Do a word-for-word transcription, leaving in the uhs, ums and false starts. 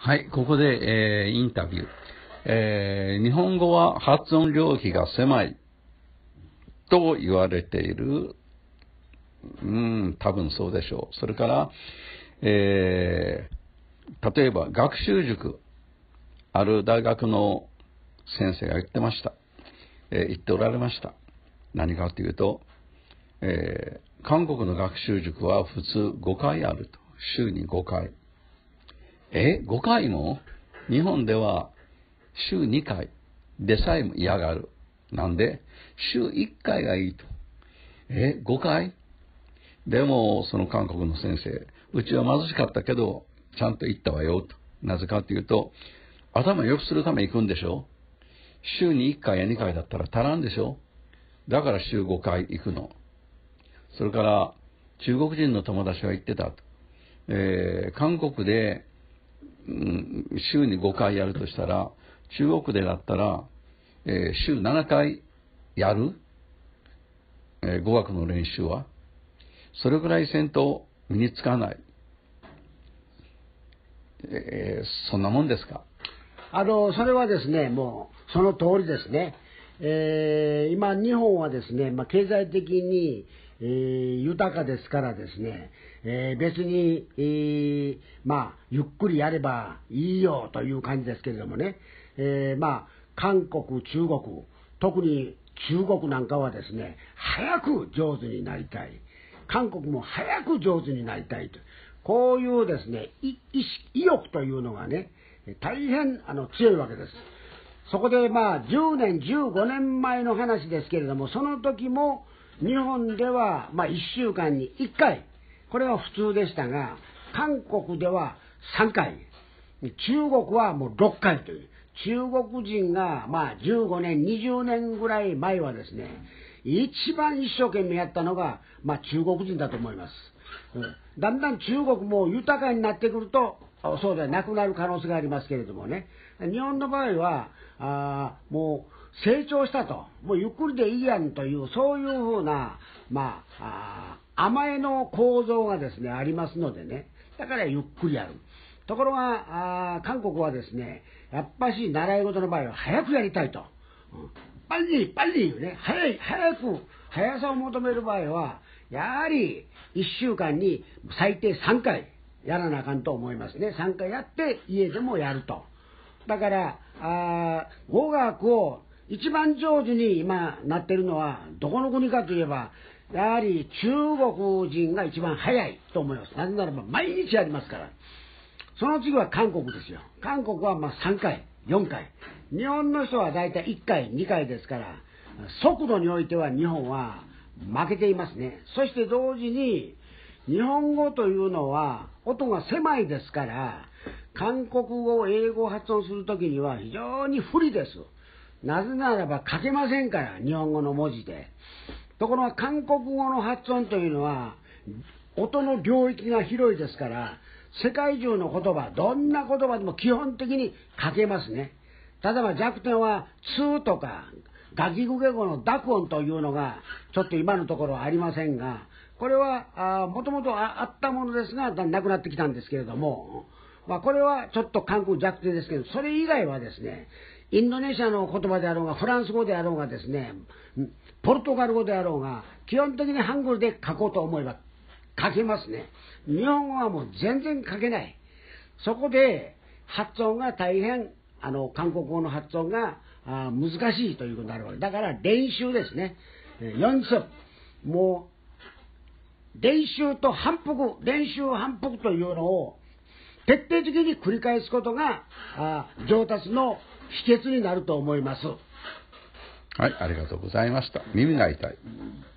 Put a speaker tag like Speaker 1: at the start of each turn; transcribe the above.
Speaker 1: はい、ここで、えー、インタビュー、えー。日本語は発音領域が狭いと言われている。うん、多分そうでしょう。それから、えー、例えば学習塾、ある大学の先生が言ってました。えー、言っておられました。何かというと、えー、韓国の学習塾は普通ごかいあると。週にごかい。え、ごかいも日本では週にかいでさえも嫌がる。なんで週いっかいがいいと。え、ごかいでもその韓国の先生、うちは貧しかったけどちゃんと行ったわよと。なぜかというと、頭良くするために行くんでしょ。週にいっかいやにかいだったら足らんでしょ。だから週ごかい行くの。それから中国人の友達が言ってたと、えー、韓国で、うん、週にごかいやるとしたら、中国でだったら、えー、週ななかいやる、えー、語学の練習はそれぐらいせんと身につかない、えー、そんなもんですか。
Speaker 2: あのそれはですね、もうその通りですね。えー、今日本はですね、まあ、経済的に、えー、豊かですからですね、えー、別に、えー、まあゆっくりやればいいよという感じですけれどもね、えー、まあ韓国、中国、特に中国なんかはですね、早く上手になりたい、韓国も早く上手になりたいと、こういうですね、意意欲というのがね、大変あの強いわけです。そこでまあじゅうねん、じゅうごねんまえの話ですけれども、その時も日本ではまあいっしゅうかんにいっかい、これは普通でしたが、韓国ではさんかい、中国はもうろっかいという、中国人がまあじゅうごねん、にじゅうねんぐらい前はですね、一番一生懸命やったのがまあ中国人だと思います。うん、だんだん中国も豊かになってくるとそうではなくなる可能性がありますけれどもね、日本の場合はあもう成長したと、もうゆっくりでいいやんという、そういうふうな、まあ、あ甘えの構造がですねありますのでね、だからゆっくりやる。ところがあ韓国はですね、やっぱし習い事の場合は早くやりたいと、うん、パッリパッリね、早い早く速さを求める場合はやはりいっしゅうかんに最低さんかいやらなあかんと思いますね。さんかいやって家でもやると。だからあ語学を一番上手に今なってるのはどこの国かといえば、やはり中国人が一番早いと思います。なぜならば毎日やりますから。その次は韓国ですよ。韓国はまあさんかい、よんかい。日本の人はだいたいいっかい、にかいですから、速度においては日本は負けていますね。そして同時に日本語というのは音が狭いですから、韓国語、英語を発音するときには非常に不利です。なぜならば書けませんから、日本語の文字で。ところが韓国語の発音というのは音の領域が広いですから、世界中の言葉、どんな言葉でも基本的に書けますね。ただまあ弱点はツとかガキグゲ語の濁音というのがちょっと今のところはありませんが、これはもともとあったものですがなくなってきたんですけれども、まあ、これはちょっと韓国弱点ですけど、それ以外はですね、インドネシアの言葉であろうがフランス語であろうがですね、ポルトガル語であろうが基本的にハングルで書こうと思えば書けますね。日本語はもう全然書けない。そこで発音が大変、あの韓国語の発音があ難しいということになるわけだから、練習ですね。연습、もう練習と反復、練習反復というのを徹底的に繰り返すことがあ上達の秘訣になると思います。
Speaker 1: はい、ありがとうございました。耳が痛い。